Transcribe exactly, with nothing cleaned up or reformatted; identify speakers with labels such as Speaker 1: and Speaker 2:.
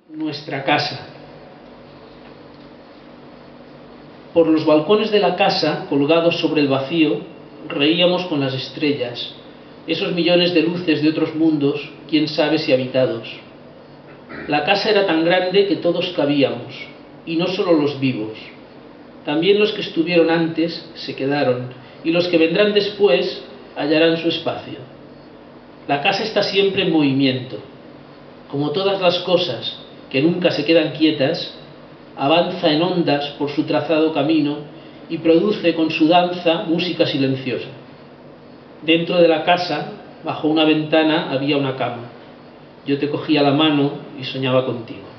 Speaker 1: nuestra casa. Por los balcones de la casa, colgados sobre el vacío, reíamos con las estrellas, esos millones de luces de otros mundos, quién sabe si habitados. La casa era tan grande que todos cabíamos, y no solo los vivos. También los que estuvieron antes se quedaron, y los que vendrán después hallarán su espacio. La casa está siempre en movimiento. Como todas las cosas, que nunca se quedan quietas, avanza en ondas por su trazado camino y produce con su danza música silenciosa. Dentro de la casa, bajo una ventana, había una cama. Yo te cogía la mano y soñaba contigo.